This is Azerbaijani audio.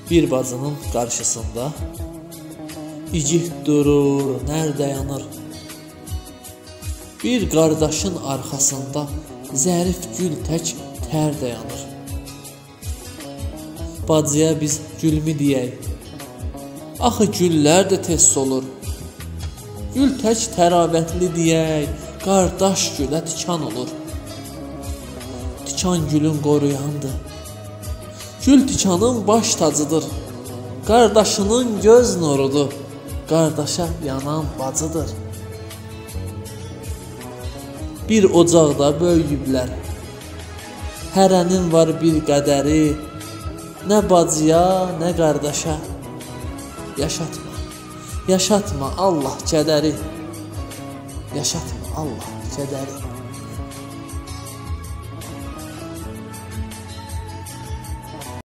Bir bacının qarşısında igid durur, nər dayanır. Bir qardaşın arxasında zərif gül tək tər dayanır. Bacıya biz gülmü deyək? Axı güllər də tez solur. Gül tək tərabətli deyək, qardaş gülə tikan olur. Tikan gülün qoruyandır. Gül tikanın baş tacıdır. Qardaşının göz nurudur. Qardaşa yanan bacıdır. Bir ocaqda böyüyüblər. Hərənin var bir qədəri. Nə bacıya, nə qardaşa. Yaşatma, yaşatma Allah kədəri. Yaşatma Allah kədəri.